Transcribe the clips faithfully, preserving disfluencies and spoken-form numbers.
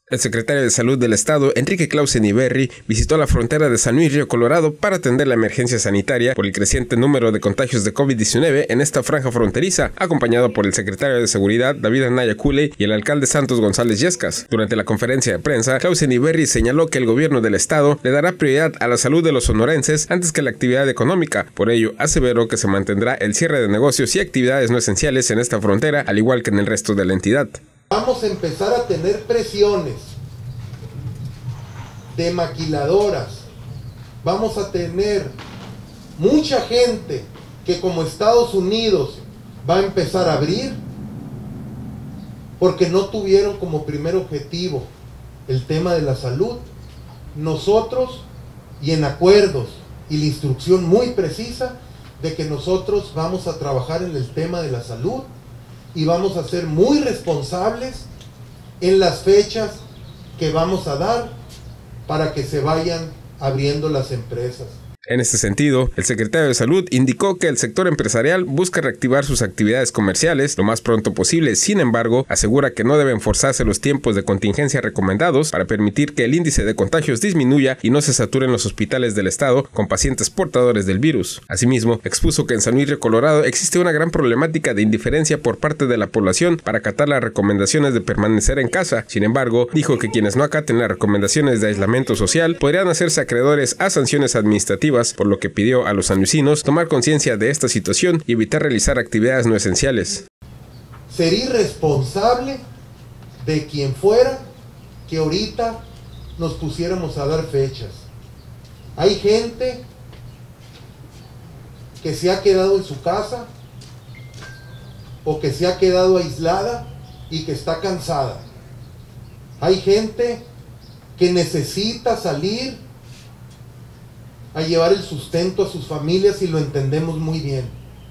El secretario de Salud del Estado, Enrique Clausen Iberri, visitó la frontera de San Luis Río Colorado para atender la emergencia sanitaria por el creciente número de contagios de COVID diecinueve en esta franja fronteriza, acompañado por el secretario de Seguridad, David Anaya Culey, y el alcalde Santos González Yescas. Durante la conferencia de prensa, Clausen Iberri señaló que el gobierno del Estado le dará prioridad a la salud de los sonorenses antes que la actividad económica. Por ello, aseveró que se mantendrá el cierre de negocios y actividades no esenciales en esta frontera, al igual que en el resto de la entidad. Vamos a empezar a tener presiones de maquiladoras, vamos a tener mucha gente que como Estados Unidos va a empezar a abrir porque no tuvieron como primer objetivo el tema de la salud. Nosotros, y en acuerdos y la instrucción muy precisa de que nosotros vamos a trabajar en el tema de la salud y vamos a ser muy responsables en las fechas que vamos a dar para que se vayan abriendo las empresas. En este sentido, el secretario de Salud indicó que el sector empresarial busca reactivar sus actividades comerciales lo más pronto posible. Sin embargo, asegura que no deben forzarse los tiempos de contingencia recomendados para permitir que el índice de contagios disminuya y no se saturen los hospitales del estado con pacientes portadores del virus. Asimismo, expuso que en San Luis Río Colorado existe una gran problemática de indiferencia por parte de la población para acatar las recomendaciones de permanecer en casa. Sin embargo, dijo que quienes no acaten las recomendaciones de aislamiento social podrían hacerse acreedores a sanciones administrativas, por lo que pidió a los sanluisinos tomar conciencia de esta situación y evitar realizar actividades no esenciales. Sería irresponsable de quien fuera que ahorita nos pusiéramos a dar fechas. Hay gente que se ha quedado en su casa o que se ha quedado aislada y que está cansada. Hay gente que necesita salir a llevar el sustento a sus familias y lo entendemos muy bien.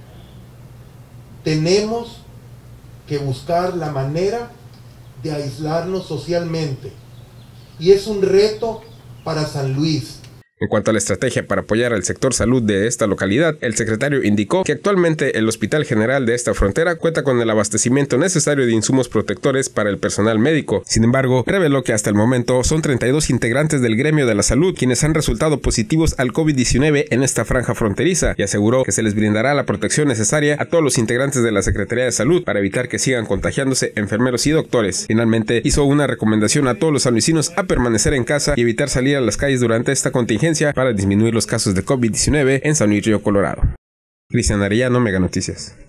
Tenemos que buscar la manera de aislarnos socialmente y es un reto para San Luis. En cuanto a la estrategia para apoyar al sector salud de esta localidad, el secretario indicó que actualmente el Hospital General de esta frontera cuenta con el abastecimiento necesario de insumos protectores para el personal médico. Sin embargo, reveló que hasta el momento son treinta y dos integrantes del gremio de la salud quienes han resultado positivos al COVID diecinueve en esta franja fronteriza y aseguró que se les brindará la protección necesaria a todos los integrantes de la Secretaría de Salud para evitar que sigan contagiándose enfermeros y doctores. Finalmente, hizo una recomendación a todos los sanluisinos a permanecer en casa y evitar salir a las calles durante esta contingencia para disminuir los casos de COVID diecinueve en San Luis Río Colorado. Cristian Arellano, Mega Noticias.